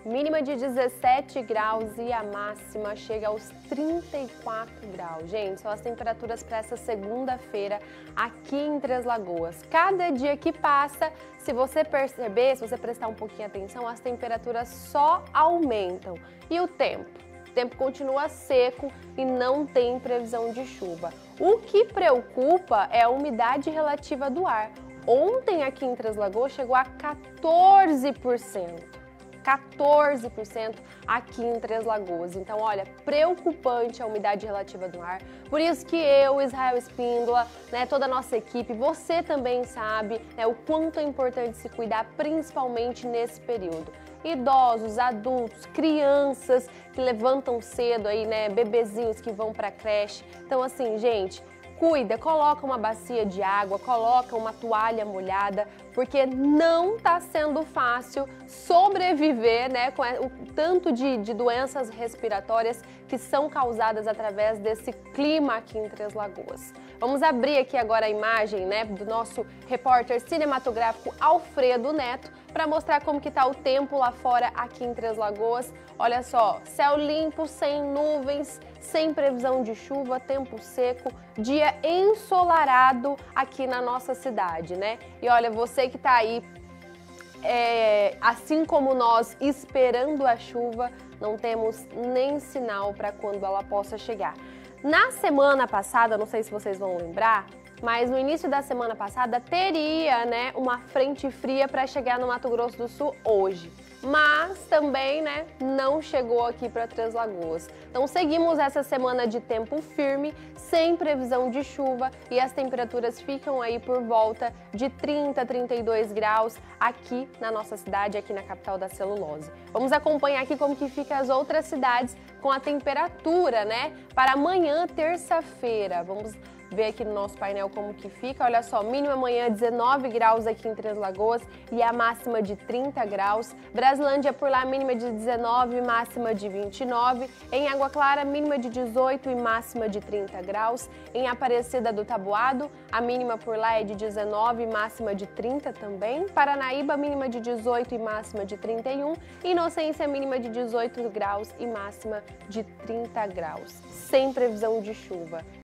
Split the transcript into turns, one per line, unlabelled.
Mínima de 17 graus e a máxima chega aos 34 graus. Gente, são as temperaturas para essa segunda-feira aqui em Três Lagoas. Cada dia que passa, se você perceber, se você prestar um pouquinho de atenção, as temperaturas só aumentam. E o tempo? O tempo continua seco e não tem previsão de chuva. O que preocupa é a umidade relativa do ar. Ontem aqui em Três Lagoas chegou a 14%. 14% aqui em Três Lagoas. Então, olha, preocupante a umidade relativa do ar. Por isso que eu, Israel Espíndola, toda a nossa equipe, você também sabe, o quanto é importante se cuidar, principalmente nesse período. Idosos, adultos, crianças que levantam cedo aí, bebezinhos que vão para creche. Então, assim, gente, cuida, coloca uma bacia de água, coloca uma toalha molhada, porque não está sendo fácil sobreviver, com o tanto de doenças respiratórias que são causadas através desse clima aqui em Três Lagoas. Vamos abrir aqui agora a imagem, do nosso repórter cinematográfico Alfredo Neto para mostrar como que está o tempo lá fora aqui em Três Lagoas. Olha só, céu limpo, sem nuvens, sem previsão de chuva, tempo seco, dia ensolarado aqui na nossa cidade, E olha, você que está aí, assim como nós, esperando a chuva, não temos nem sinal para quando ela possa chegar. Na semana passada, não sei se vocês vão lembrar, mas no início da semana passada teria, uma frente fria para chegar no Mato Grosso do Sul hoje. Mas também, não chegou aqui para Três Lagoas. Então seguimos essa semana de tempo firme, sem previsão de chuva e as temperaturas ficam aí por volta de 30, 32 graus aqui na nossa cidade, aqui na capital da celulose. Vamos acompanhar aqui como que fica as outras cidades com a temperatura, para amanhã, terça-feira. Vamos ver aqui no nosso painel como que fica. Olha só, mínima amanhã 19 graus aqui em Três Lagoas e a máxima de 30 graus. Brasilândia por lá, mínima de 19, máxima de 29. Em Água Clara, mínima de 18 e máxima de 30 graus. Em Aparecida do Taboado, a mínima por lá é de 19 e máxima de 30 também. Paranaíba, mínima de 18 e máxima de 31. Inocência, mínima de 18 graus e máxima de 30 graus. Sem previsão de chuva.